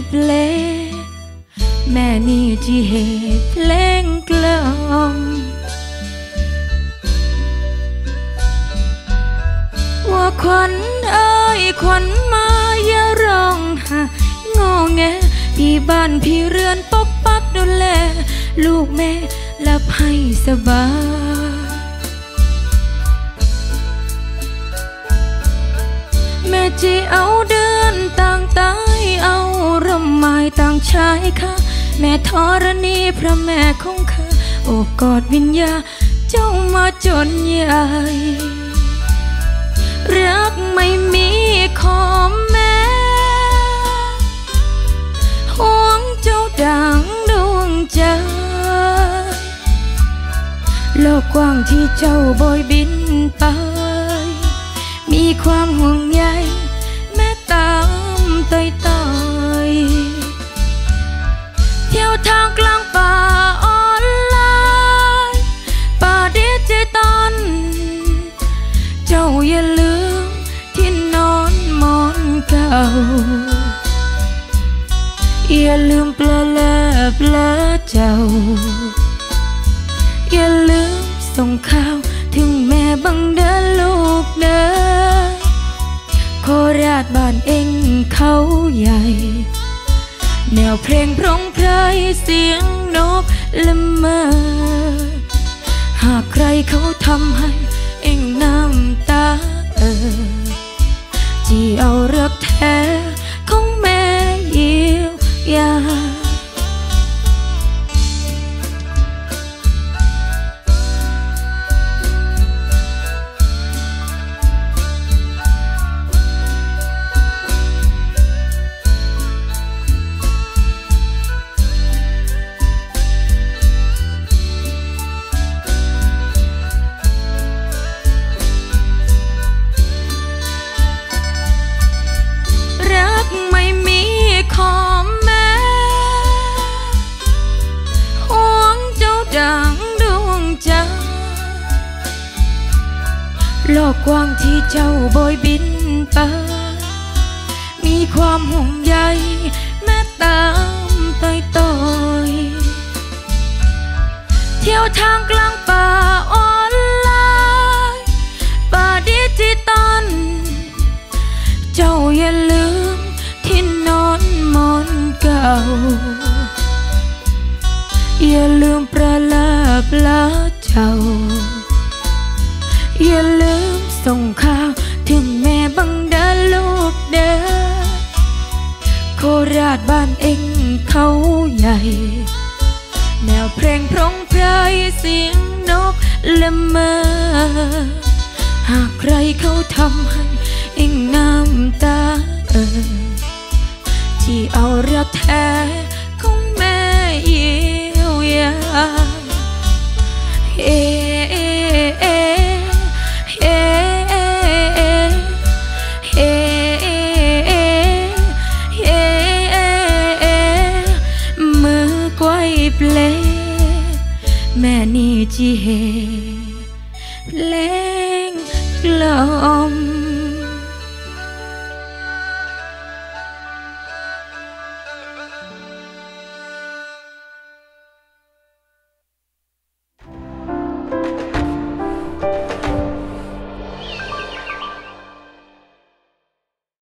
เพลงแม่นี่จีเหตุเพลงกล่อมว่าขวัญเอ้ยขวัญมาอย่าร้องหางอแงพี่บ้านพี่เรือนปกปักดูแลลูกแม่หลับให้สบายแม่จีเอาเดือนต่างตายเอาร่มไม้ต่างชายค่ะแม่ธรณีพระแม่คงคาโอบกอดวิญญาเจ้ามาจนใหญ่รักไม่มีขอแม่ห่วงเจ้าดังดวงใจโลกกว้างที่เจ้าโบยบินไปมีความห่วงใยแม่ตามต่อยเที่ยวทางกลางป่าออนไลน์ป่าดิจิตอลเจ้าอย่าลืมที่นอนหมอนเก่าอย่าลืมปลาแลปลาเจ้าอย่าลืมส่งข่าวถึงแม่บังเดินลูกเดินโคราชบ้านเองเขาใหญ่แนวเพลงพร้องไพรเสียงนกละเมอหากใครเขาทำให้เองน้ำตาที่เอารักแท้ของแม่เยียวยาโลกกว้างที่เจ้าโบยบินไปมีความห่วงใยแม่ตามต่อยเที่ยวทางกลางป่าออนไลน์ป่าดิจิตอลเจ้าอย่าลืมที่นอนหมอนเก่าอย่าลืมปลาลาปลาเจ้าอย่าลืมส่งข่าวถึงแม่บังเดินลูกเดินโคราชบ้านเองเขาใหญ่แนวเพลงพร้องไพรเสียงนกละเมอหากใครเขาทำให้เองน้ำตาที่เอารักแท้ของแม่เยียวยาแม่นี่จีเหเพลงกล่อม